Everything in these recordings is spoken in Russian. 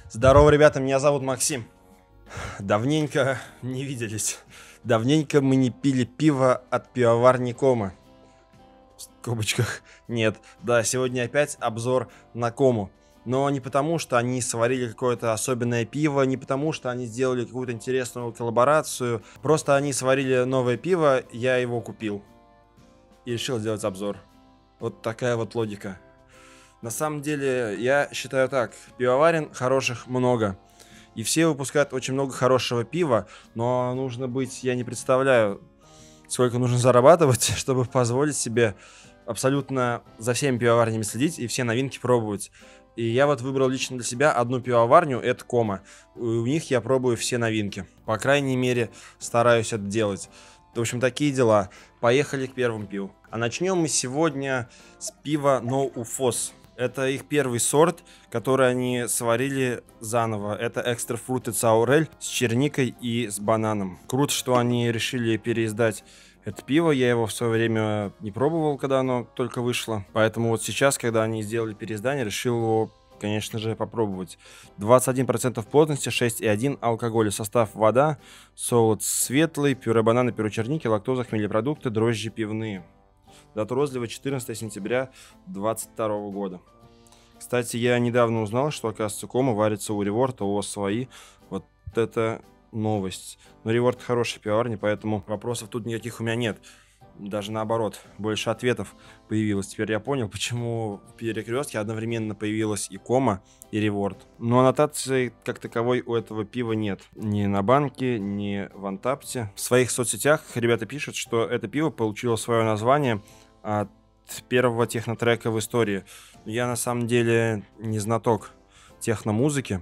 Здорово, ребята, меня зовут Максим. Давненько не виделись. Давненько мы не пили пиво от пивоварни Кома. В скобочках нет. Да, сегодня опять обзор на Кому. Но не потому, что они сварили какое-то особенное пиво, не потому, что они сделали какую-то интересную коллаборацию. Просто они сварили новое пиво, я его купил. И решил сделать обзор. Вот такая вот логика. На самом деле, я считаю так. Пивоварен хороших много. И все выпускают очень много хорошего пива, но нужно быть, я не представляю, сколько нужно зарабатывать, чтобы позволить себе абсолютно за всеми пивоварнями следить и все новинки пробовать. И я вот выбрал лично для себя одну пивоварню, это Кома. У них я пробую все новинки. По крайней мере, стараюсь это делать. В общем, такие дела. Поехали к первому пиву. А начнем мы сегодня с пива No Ufos. Это их первый сорт, который они сварили заново. Это Extra Fruited Sour Ale с черникой и с бананом. Круто, что они решили переиздать это пиво. Я его в свое время не пробовал, когда оно только вышло. Поэтому вот сейчас, когда они сделали переиздание, решил его, конечно же, попробовать. 21% плотности, 6,1 алкоголя. Состав: вода, солод светлый, пюре банана, пюре черники, лактоза, хмелепродукты, дрожжи пивные. Дата розлива 14 сентября 2022 года. Кстати, я недавно узнал, что, оказывается, Кома варится у Реворта, у свои. Вот это новость. Но Реворт хороший пивоварня, поэтому вопросов тут никаких у меня нет. Даже наоборот, больше ответов появилось. Теперь я понял, почему в перекрестке одновременно появилась и Кома, и Реворт. Но аннотации как таковой у этого пива нет. Ни на банке, ни в Антапте. В своих соцсетях ребята пишут, что это пиво получило свое название от первого технотрека в истории. Я на самом деле не знаток техномузыки.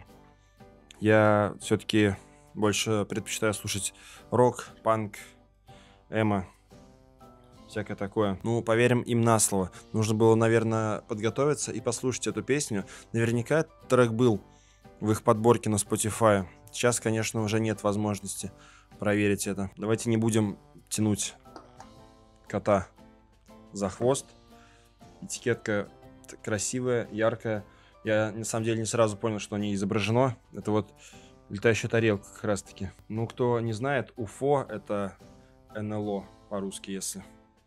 Я все-таки больше предпочитаю слушать рок, панк, эмо, всякое такое. Ну, поверим им на слово. Нужно было, наверное, подготовиться и послушать эту песню. Наверняка этот трек был в их подборке на Spotify. Сейчас, конечно, уже нет возможности проверить это. Давайте не будем тянуть кота за хвост. Этикетка красивая, яркая. Я на самом деле не сразу понял, что на ней изображено. Это вот летающая тарелка как раз таки. Ну, кто не знает, УФО — это НЛО по-русски, если.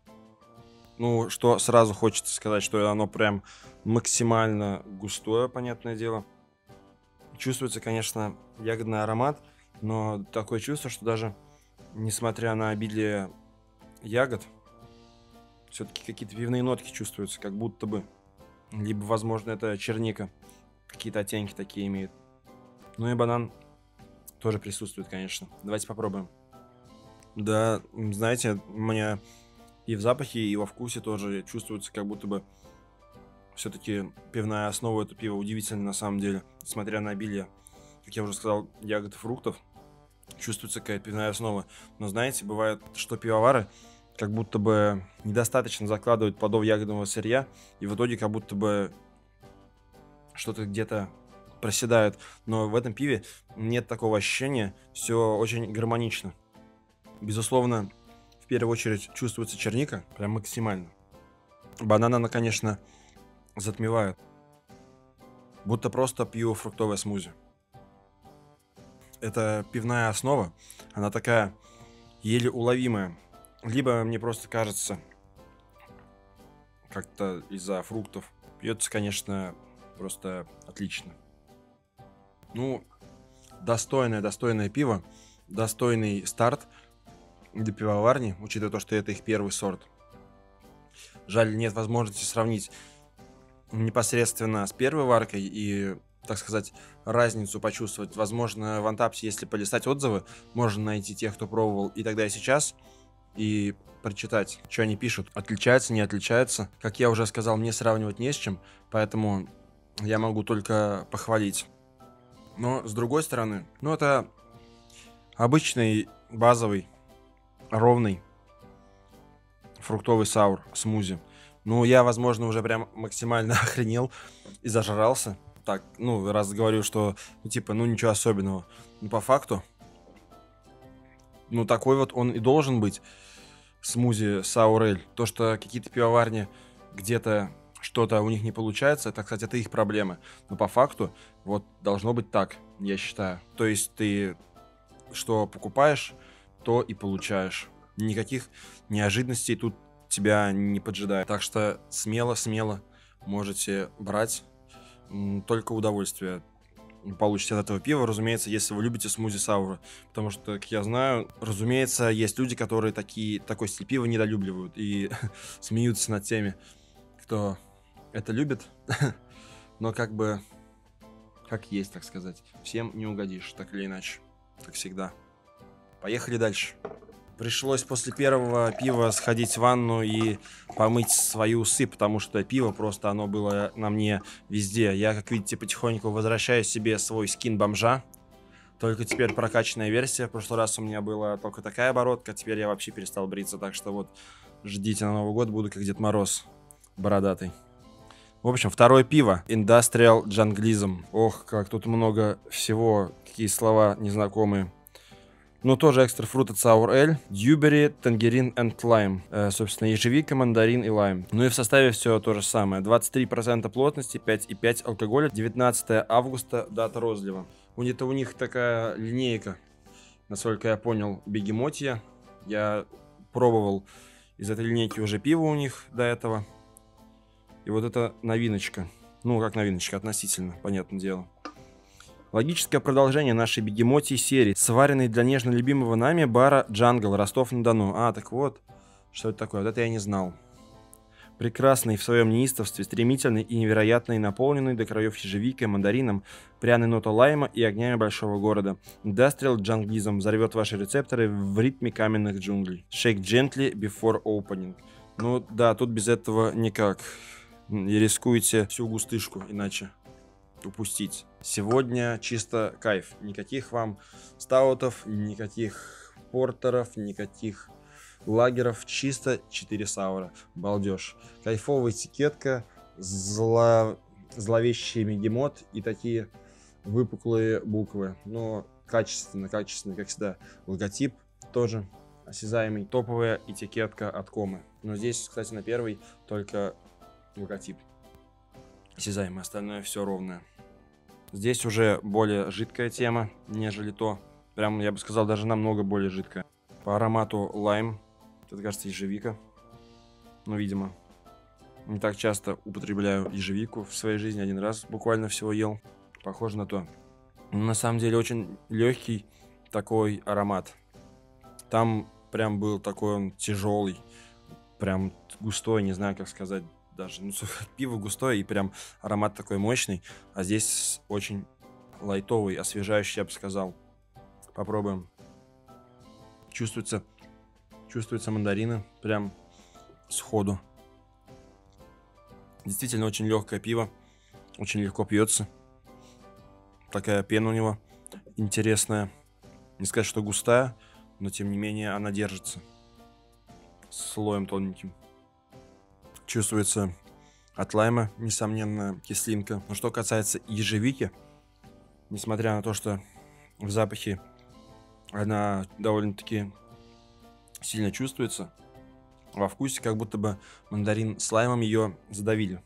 Ну, что сразу хочется сказать, что оно прям максимально густое, понятное дело. Чувствуется, конечно, ягодный аромат, но такое чувство, что даже несмотря на обилие ягод, все-таки какие-то пивные нотки чувствуются, как будто бы. Либо, возможно, это черника. Какие-то оттенки такие имеет. Ну и банан тоже присутствует, конечно. Давайте попробуем. Да, знаете, у меня и в запахе, и во вкусе тоже чувствуется, как будто бы все-таки пивная основа этого пива удивительна на самом деле. Несмотря на обилие, как я уже сказал, ягод и фруктов, чувствуется какая-то пивная основа. Но знаете, бывает, что пивовары как будто бы недостаточно закладывают плодов ягодного сырья, и в итоге как будто бы что-то где-то проседает. Но в этом пиве нет такого ощущения, все очень гармонично. Безусловно, в первую очередь чувствуется черника, прям максимально. Банан она, конечно, затмевает. Будто просто пью фруктовое смузи. Это пивная основа, она такая еле уловимая. Либо мне просто кажется, как-то из-за фруктов. Пьется, конечно, просто отлично. Ну, достойное пиво, достойный старт для пивоварни, учитывая то, что это их первый сорт. Жаль, нет возможности сравнить непосредственно с первой варкой и, так сказать, разницу почувствовать. Возможно, в Антапте, если полистать отзывы, можно найти тех, кто пробовал и тогда, и сейчас, и прочитать, что они пишут. Отличается, не отличается. Как я уже сказал, мне сравнивать не с чем, поэтому я могу только похвалить. Но, с другой стороны, ну, это обычный, базовый, ровный фруктовый саур, смузи. Ну, я, возможно, уже прям максимально охренел и зажрался. Так, ну, раз говорю, что, ну, типа, ну, ничего особенного. Ну, по факту, ну, такой вот он и должен быть, смузи саур эль. То, что какие-то пивоварни где-то что-то у них не получается, это, кстати, это их проблемы. Но по факту вот должно быть так, я считаю. То есть ты что покупаешь, то и получаешь. Никаких неожиданностей тут тебя не поджидает. Так что смело можете брать. Только удовольствие получите от этого пива, разумеется, если вы любите смузи саура. Потому что, как я знаю, разумеется, есть люди, которые такой стиль пива недолюбливают и смеются над теми, кто это любит. Но как бы, как есть, так сказать. Всем не угодишь, так или иначе. Как всегда. Поехали дальше. Пришлось после первого пива сходить в ванну и помыть свои усы, потому что пиво просто оно было на мне везде. Я, как видите, потихоньку возвращаю себе свой скин бомжа. Только теперь прокачанная версия. В прошлый раз у меня была только такая оборотка, теперь я вообще перестал бриться. Так что вот ждите на Новый год, буду как Дед Мороз бородатый. В общем, второе пиво. Industrial Junglism. Ох, как тут много всего. Какие слова незнакомые. Ну, тоже экстра фрут от Sour Ale, Dewberry, Tangerine and Lime. Собственно, ежевика, мандарин и лайм. Ну и в составе все то же самое. 23% плотности, 5,5 алкоголя, 19 августа, дата розлива. У них такая линейка, насколько я понял, бегемотья. Я пробовал из этой линейки уже пиво у них до этого. И вот это новиночка. Ну, как новиночка, относительно, понятное дело. Логическое продолжение нашей бегемотьей серии, сваренной для нежно любимого нами бара Джангл, Ростов-на-Дону. А, так вот, что это такое? Вот это я не знал. Прекрасный в своем неистовстве, стремительный и невероятный, наполненный до краев ежевикой, мандарином, пряной нотой лайма и огнями большого города. Industrial Junglism взорвет ваши рецепторы в ритме каменных джунглей. Shake gently before opening. Ну да, тут без этого никак. И рискуете всю густышку, иначе упустить. Сегодня чисто кайф. Никаких вам стаутов, никаких портеров, никаких лагеров. Чисто 4 саура. Балдеж. Кайфовая этикетка, зловещий бегемот и такие выпуклые буквы. Но качественно, как всегда. Логотип тоже осязаемый. Топовая этикетка от Комы. Но здесь, кстати, на первой только логотип осязаемый, остальное все ровное. Здесь уже более жидкая тема, нежели то. Прям, я бы сказал, даже намного более жидкая. По аромату лайм. Это, кажется, ежевика. Ну, видимо. Не так часто употребляю ежевику в своей жизни. Один раз буквально всего ел. Похоже на то. Но на самом деле очень легкий такой аромат. Там прям был такой он тяжелый. Прям густой, не знаю, как сказать. Даже, ну, пиво густое и прям аромат такой мощный, а здесь очень лайтовый, освежающий, я бы сказал. Попробуем. Чувствуется мандарины прям сходу. Действительно очень легкое пиво, очень легко пьется. Такая пена у него интересная. Не сказать, что густая, но тем не менее она держится слоем тоненьким. Чувствуется от лайма, несомненно, кислинка. Но что касается ежевики, несмотря на то, что в запахе она довольно-таки сильно чувствуется, во вкусе как будто бы мандарин с лаймом ее задавили.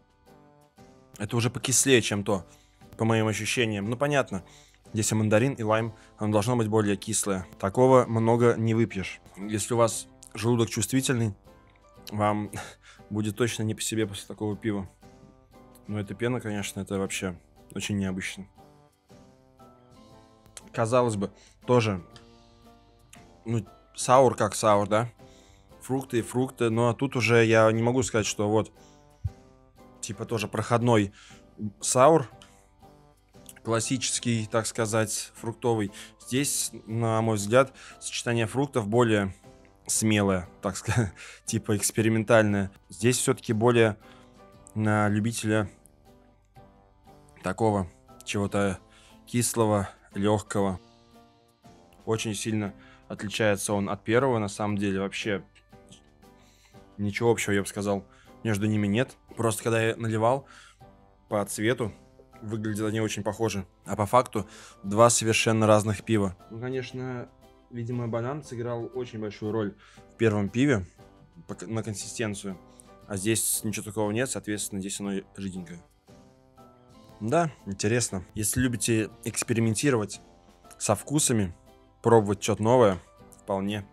Это уже покислее, чем то, по моим ощущениям. Ну, понятно, если мандарин и лайм, оно должно быть более кислое. Такого много не выпьешь. Если у вас желудок чувствительный, вам будет точно не по себе после такого пива. Но эта пена, конечно, это вообще очень необычно. Казалось бы, тоже, ну, саур как саур, да? Фрукты и фрукты, но тут уже я не могу сказать, что вот, типа тоже проходной саур, классический, так сказать, фруктовый. Здесь, на мой взгляд, сочетание фруктов более смелая, так сказать, типа экспериментальная. Здесь все-таки более на любителя такого чего-то кислого, легкого. Очень сильно отличается он от первого, на самом деле. Вообще ничего общего, я бы сказал, между ними нет. Просто когда я наливал по цвету, выглядели они очень похожи. А по факту два совершенно разных пива. Ну, конечно, видимо, банан сыграл очень большую роль в первом пиве на консистенцию. А здесь ничего такого нет, соответственно, здесь оно жиденькое. Да, интересно. Если любите экспериментировать со вкусами, пробовать что-то новое, вполне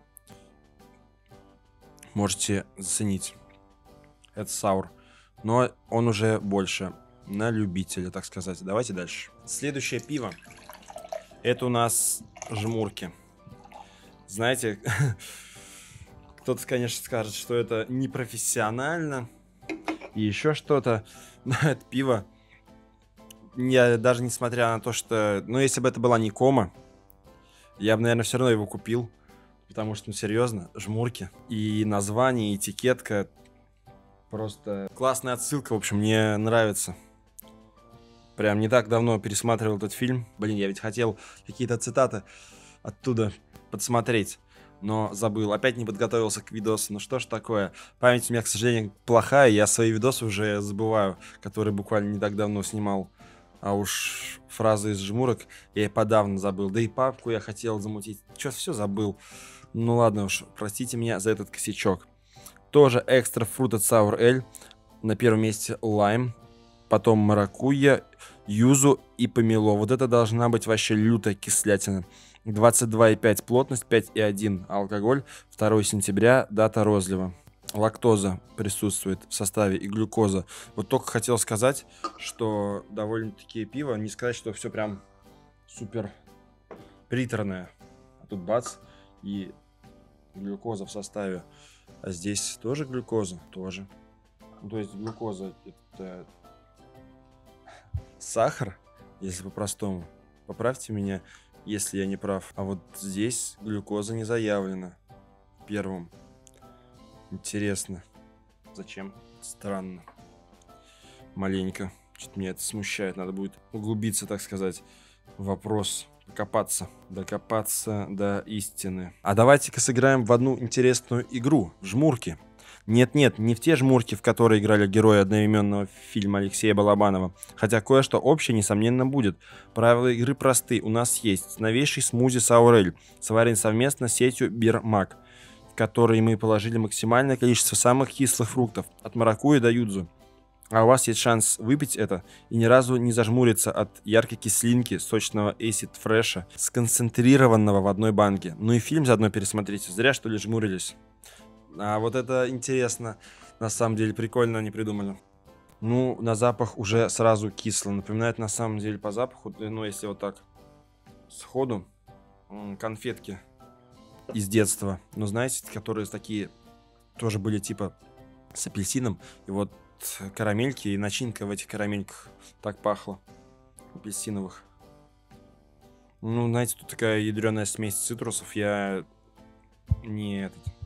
можете заценить этот саур. Но он уже больше на любителя, так сказать. Давайте дальше. Следующее пиво. Это у нас жмурки. Знаете, кто-то, конечно, скажет, что это непрофессионально и еще что-то. Но это пиво, я даже несмотря на то, что... Ну, если бы это была не кома, я бы, наверное, все равно его купил. Потому что, ну, серьезно, жмурки. И название, и этикетка. Просто классная отсылка, в общем, мне нравится. Прям не так давно пересматривал этот фильм. Блин, я ведь хотел какие-то цитаты оттуда подсмотреть, но забыл. Опять не подготовился к видосу. Ну что ж такое? Память у меня, к сожалению, плохая. Я свои видосы уже забываю, которые буквально не так давно снимал. А уж фразы из жмурок я и подавно забыл. Да и папку я хотел замутить. Чё, все забыл. Ну ладно уж, простите меня за этот косячок. Тоже экстра Fruited Sour Ale. На первом месте лайм. Потом маракуйя, юзу и помело. Вот это должна быть вообще лютая кислятина. 22,5 плотность, 5,1 алкоголь. 2 сентября, дата розлива. Лактоза присутствует в составе и глюкоза. Вот только хотел сказать, что довольно-таки пиво, не сказать, что все прям супер приторное. А тут бац, и глюкоза в составе. А здесь тоже глюкоза? Тоже. Ну, то есть глюкоза это сахар, если по-простому. Поправьте меня, если я не прав. А вот здесь глюкоза не заявлена. Первым. Интересно. Зачем? Странно. Маленько. Что-то меня это смущает. Надо будет углубиться, так сказать, в вопрос. Докопаться до истины. А давайте-ка сыграем в одну интересную игру. В жмурки. Нет-нет, не в те жмурки, в которые играли герои одноименного фильма Алексея Балабанова. Хотя кое-что общее, несомненно, будет. Правила игры просты. У нас есть новейший смузи Саурель, сварен совместно с сетью Бирмак, в который мы положили максимальное количество самых кислых фруктов, от маракуйи до юдзу. А у вас есть шанс выпить это и ни разу не зажмуриться от яркой кислинки сочного acid фреша, сконцентрированного в одной банке. Ну и фильм заодно пересмотрите. Зря, что ли, жмурились. А вот это интересно. На самом деле прикольно они придумали. Ну, на запах уже сразу кисло. Напоминает на самом деле по запаху, ну, если вот так сходу, конфетки из детства. Ну, знаете, которые такие тоже были типа с апельсином. И вот карамельки и начинка в этих карамельках так пахло. Апельсиновых. Ну, знаете, тут такая ядреная смесь цитрусов. Я не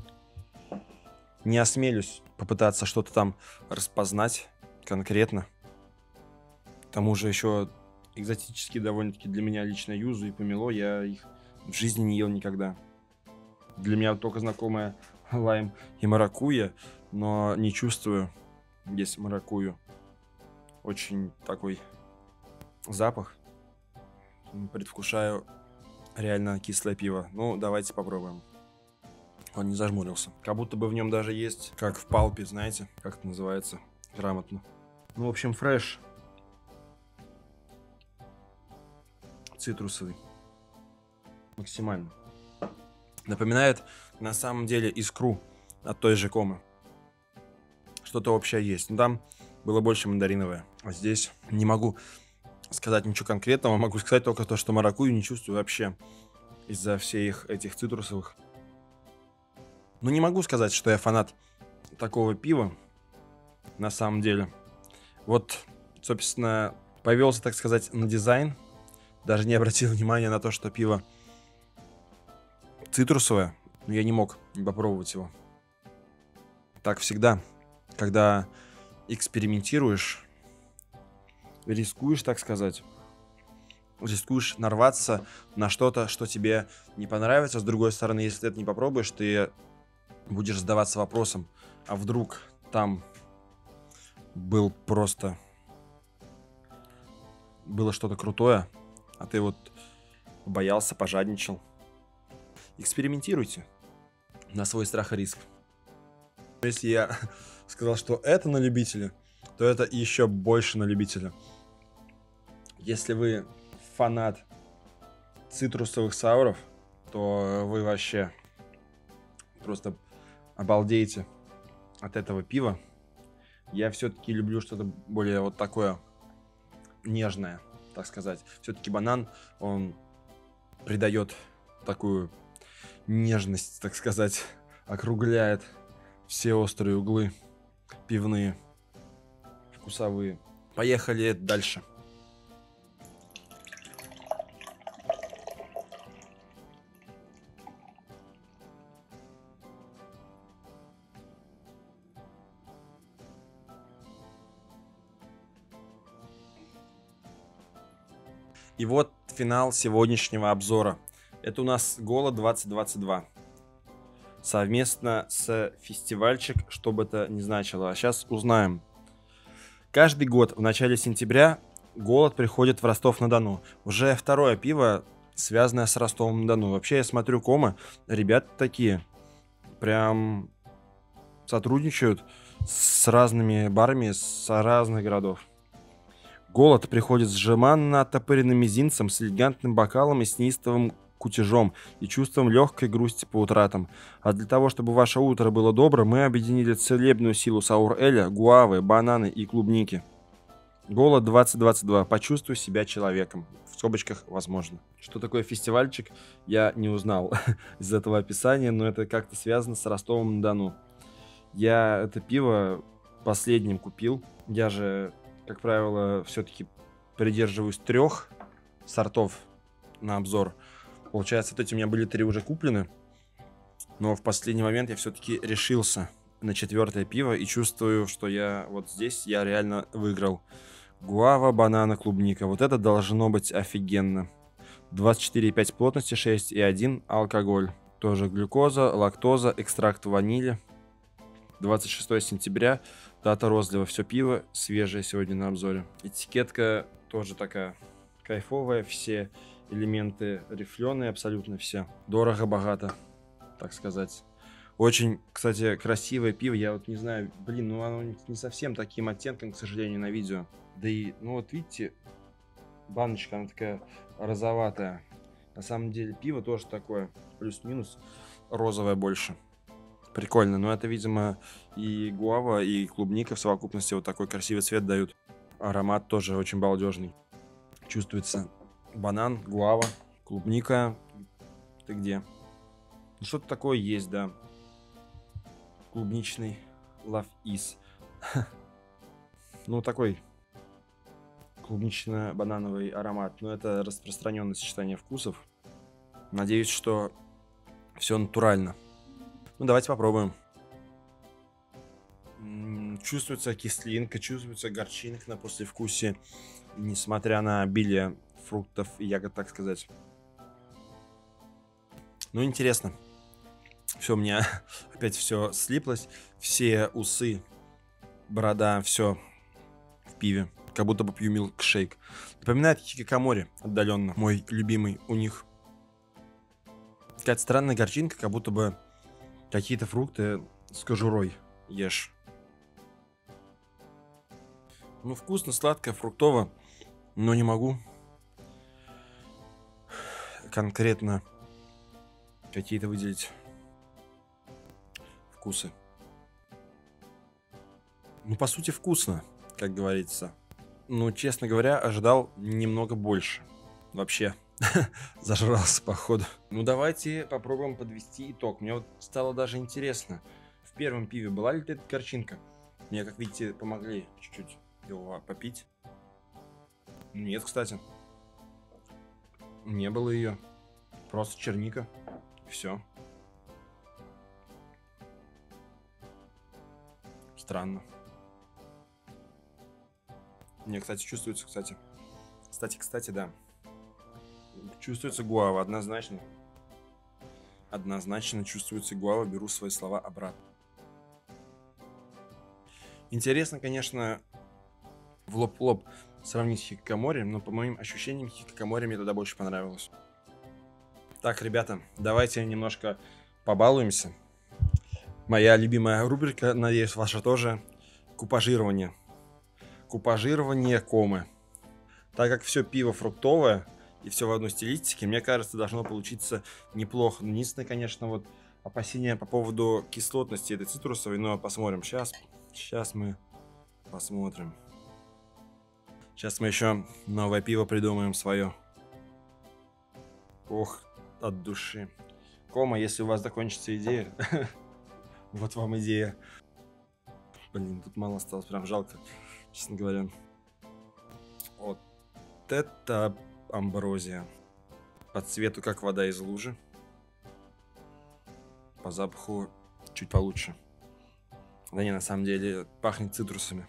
осмелюсь попытаться что-то там распознать конкретно. К тому же еще экзотические довольно-таки для меня лично юзу и помело. Я их в жизни не ел никогда. Для меня только знакомая лайм и маракуйя, но не чувствую здесь маракую. Очень такой запах. Предвкушаю реально кислое пиво. Ну, давайте попробуем. Он не зажмурился. Как будто бы в нем даже есть, как в палпе, знаете, как это называется грамотно. Ну, в общем, фреш. Цитрусовый. Максимально. Напоминает, на самом деле, искру от той же комы. Что-то общее есть. Но там было больше мандариновое. А здесь не могу сказать ничего конкретного. Могу сказать только то, что маракую не чувствую вообще. Из-за всех этих цитрусовых. Ну, не могу сказать, что я фанат такого пива. На самом деле. Вот, собственно, повелся, так сказать, на дизайн. Даже не обратил внимания на то, что пиво цитрусовое. Но я не мог не попробовать его. Так всегда. Когда экспериментируешь, рискуешь, так сказать, рискуешь нарваться на что-то, что тебе не понравится. С другой стороны, если ты это не попробуешь, ты будешь задаваться вопросом, а вдруг там было что-то крутое, а ты вот боялся, пожадничал. Экспериментируйте на свой страх и риск. Если я сказал, что это на любителя, то это еще больше на любителя. Если вы фанат цитрусовых сауров, то вы вообще просто обалдеете от этого пива. Я все-таки люблю что-то более вот такое нежное, так сказать. Все-таки банан, он придает такую нежность, так сказать, округляет все острые углы пивные, вкусовые. Поехали дальше. И вот финал сегодняшнего обзора. Это у нас Голод 2022. Совместно с фестивальчик, что бы это ни значило. А сейчас узнаем. Каждый год в начале сентября Голод приходит в Ростов-на-Дону. Уже второе пиво, связанное с Ростовом-на-Дону. Вообще, я смотрю, Кома, ребята такие, прям сотрудничают с разными барами с разных городов. Голод приходит с жеманно оттопыренным мизинцем, с элегантным бокалом и с неистовым кутежом и чувством легкой грусти по утратам. А для того, чтобы ваше утро было добро, мы объединили целебную силу саур-эля, гуавы, бананы и клубники. Голод 2022. Почувствуй себя человеком. В скобочках возможно. Что такое фестивальчик, я не узнал из этого описания, но это как-то связано с Ростовом-на-Дону. Я это пиво последним купил. Я же, как правило, все-таки придерживаюсь 3 сортов на обзор. Получается, вот эти у меня были 3 уже куплены. Но в последний момент я все-таки решился на 4-е пиво и чувствую, что я вот здесь я реально выиграл. Гуава, банана, клубника. Вот это должно быть офигенно. 24,5 плотности, 6,1 алкоголь. Тоже глюкоза, лактоза, экстракт ванили. 26 сентября, дата розлива. Все пиво свежее сегодня на обзоре. Этикетка тоже такая кайфовая. Все элементы рифленые, абсолютно все. Дорого-богато, так сказать. Очень, кстати, красивое пиво. Я вот не знаю, блин, ну оно не совсем таким оттенком, к сожалению, на видео. Да и, ну вот видите, баночка, она такая розоватая. На самом деле пиво тоже такое, плюс-минус, розовое больше. Прикольно, но это, видимо, и гуава, и клубника в совокупности вот такой красивый цвет дают. Аромат тоже очень балдежный. Чувствуется банан, гуава, клубника. Ты где? Ну, что-то такое есть, да. Клубничный Love Is. Ну, такой клубнично-банановый аромат. Но это распространенное сочетание вкусов. Надеюсь, что все натурально. Ну, давайте попробуем. Чувствуется кислинка, чувствуется горчинка на послевкусие, несмотря на обилие фруктов и ягод, так сказать. Ну, интересно. Все, у меня опять все слиплось. Все усы, борода, все в пиве. Как будто бы пью милкшейк. Напоминает хикикамори отдаленно. Мой любимый у них. Какая-то странная горчинка, как будто бы какие-то фрукты с кожурой ешь. Ну, вкусно, сладко, фруктово. Но не могу конкретно какие-то выделить вкусы. Ну, по сути, вкусно, как говорится. Но, честно говоря, ожидал немного больше. Вообще, зажрался, походу. Ну, давайте попробуем подвести итог. Мне вот стало даже интересно. В первом пиве была ли эта горчинка? Мне, как видите, помогли чуть-чуть его попить. Нет, кстати. Не было ее. Просто черника. Все. Странно. Не, кстати, чувствуется, кстати. Кстати, да. Чувствуется гуава, однозначно. Однозначно чувствуется гуава. Беру свои слова обратно. Интересно, конечно, в лоб-лоб сравнить с хикикамори, но по моим ощущениям хикикамори мне тогда больше понравилось. Так, ребята, давайте немножко побалуемся. Моя любимая рубрика, надеюсь, ваша тоже. Купажирование. Купажирование комы. Так как все пиво фруктовое и все в одной стилистике, мне кажется, должно получиться неплохо. Но единственное, конечно, вот опасения по поводу кислотности этой цитрусовой, но посмотрим. Сейчас мы посмотрим. Сейчас мы еще новое пиво придумаем свое. Ох, от души. Кома, если у вас закончится идея, вот вам идея. Блин, тут мало осталось, прям жалко, честно говоря. Вот это амброзия. По цвету как вода из лужи. По запаху чуть получше. Да не, на самом деле пахнет цитрусами.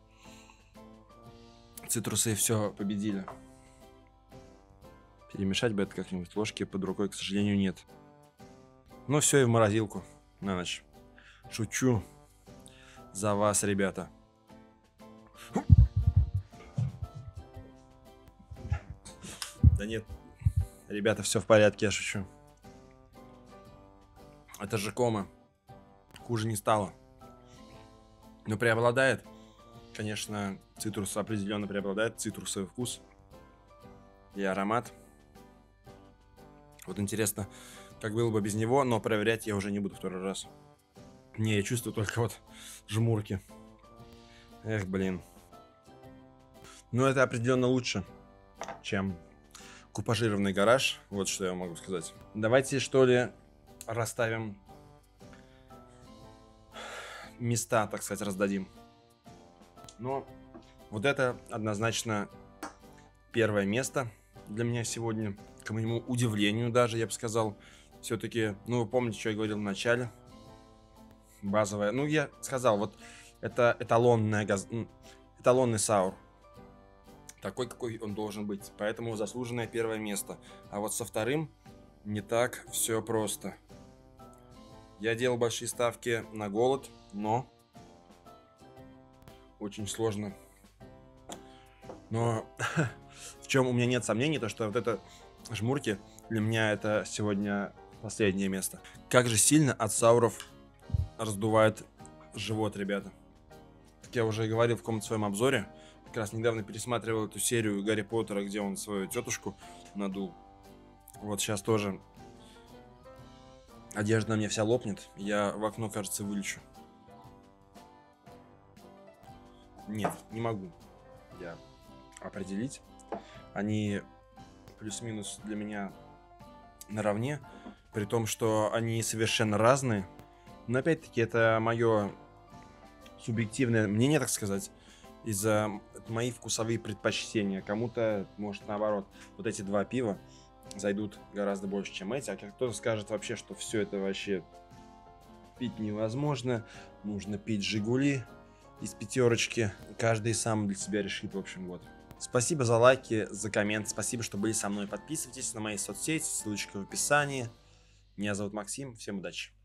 Цитрусы все победили. Перемешать бы это как-нибудь. Ложки под рукой, к сожалению, нет. Ну все, и в морозилку на ночь. Шучу. За вас, ребята. Да нет, ребята, все в порядке, я шучу. Это же кома. Хуже не стало. Но преобладает, конечно, цитрус определенно преобладает. Цитрусовый вкус и аромат. Вот интересно, как было бы без него, но проверять я уже не буду второй раз. Не, я чувствую только вот жмурки. Эх, блин. Но это определенно лучше, чем купажированный гараж. Вот что я могу сказать. Давайте, что ли, расставим места, так сказать, раздадим. Но вот это однозначно первое место для меня сегодня. К моему удивлению даже, я бы сказал. Все-таки, ну, вы помните, что я говорил в начале. Базовая. Ну, я сказал, вот это эталонный саур. Такой, какой он должен быть. Поэтому заслуженное первое место. А вот со вторым не так все просто. Я делал большие ставки на голод, но очень сложно. Но в чем у меня нет сомнений, то что вот это жмурки для меня это сегодня последнее место. Как же сильно от сауров раздувает живот, ребята. Как я уже говорил в каком-то своем обзоре, как раз недавно пересматривал эту серию Гарри Поттера, где он свою тетушку надул. Вот сейчас тоже одежда на мне вся лопнет. Я в окно, кажется, вылечу. Нет, не могу я определить. Они плюс-минус для меня наравне, при том, что они совершенно разные. Но опять-таки это мое субъективное мнение, так сказать, из-за мои вкусовые предпочтения. Кому-то, может, наоборот, вот эти два пива зайдут гораздо больше, чем эти. А кто-то скажет вообще, что все это вообще пить невозможно. Нужно пить Жигули из пятерочки. Каждый сам для себя решит, в общем, вот. Спасибо за лайки, за коммент. Спасибо, что были со мной. Подписывайтесь на мои соцсети, ссылочка в описании. Меня зовут Максим. Всем удачи.